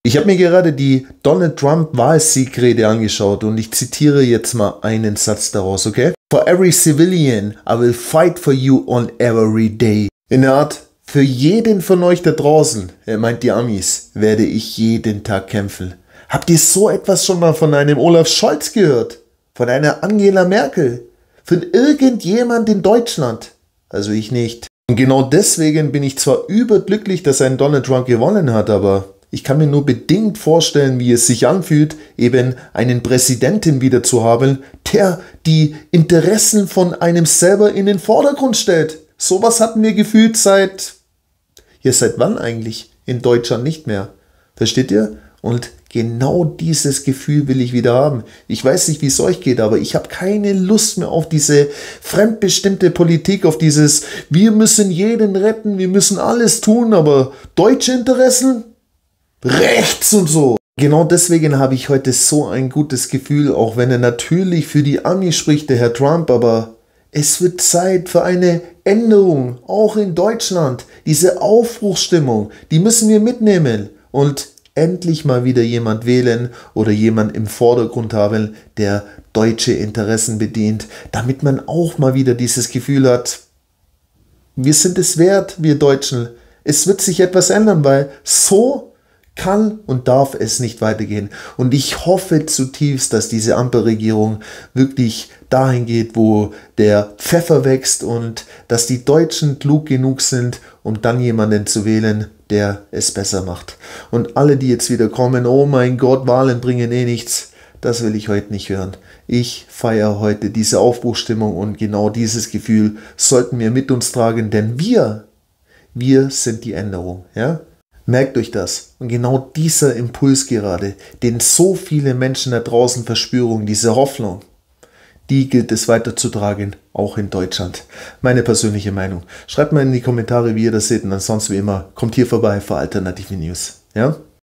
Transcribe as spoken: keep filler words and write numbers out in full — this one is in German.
Ich habe mir gerade die Donald Trump Wahlsiegrede angeschaut und ich zitiere jetzt mal einen Satz daraus, okay? For every civilian, I will fight for you on every day. In der Art, für jeden von euch da draußen, er meint die Amis, werde ich jeden Tag kämpfen. Habt ihr so etwas schon mal von einem Olaf Scholz gehört? Von einer Angela Merkel? Von irgendjemand in Deutschland? Also ich nicht. Und genau deswegen bin ich zwar überglücklich, dass ein Donald Trump gewonnen hat, aber ich kann mir nur bedingt vorstellen, wie es sich anfühlt, eben einen Präsidenten wieder zu haben, der die Interessen von einem selber in den Vordergrund stellt. Sowas hatten wir gefühlt seit, ja seit wann eigentlich? In Deutschland nicht mehr. Versteht ihr? Und genau dieses Gefühl will ich wieder haben. Ich weiß nicht, wie es euch geht, aber ich habe keine Lust mehr auf diese fremdbestimmte Politik, auf dieses, wir müssen jeden retten, wir müssen alles tun, aber deutsche Interessen? Rechts und so. Genau deswegen habe ich heute so ein gutes Gefühl, auch wenn er natürlich für die Amis spricht, der Herr Trump, aber es wird Zeit für eine Änderung, auch in Deutschland. Diese Aufbruchsstimmung, die müssen wir mitnehmen und endlich mal wieder jemand wählen oder jemand im Vordergrund haben, der deutsche Interessen bedient, damit man auch mal wieder dieses Gefühl hat, wir sind es wert, wir Deutschen. Es wird sich etwas ändern, weil so kann und darf es nicht weitergehen. Und ich hoffe zutiefst, dass diese Ampelregierung wirklich dahin geht, wo der Pfeffer wächst und dass die Deutschen klug genug sind, um dann jemanden zu wählen, der es besser macht. Und alle, die jetzt wieder kommen, oh mein Gott, Wahlen bringen eh nichts, das will ich heute nicht hören. Ich feiere heute diese Aufbruchsstimmung und genau dieses Gefühl sollten wir mit uns tragen, denn wir, wir sind die Änderung, ja? Merkt euch das. Und genau dieser Impuls gerade, den so viele Menschen da draußen verspüren, diese Hoffnung, die gilt es weiterzutragen, auch in Deutschland. Meine persönliche Meinung. Schreibt mal in die Kommentare, wie ihr das seht und ansonsten wie immer, kommt hier vorbei für alternative News. Ja?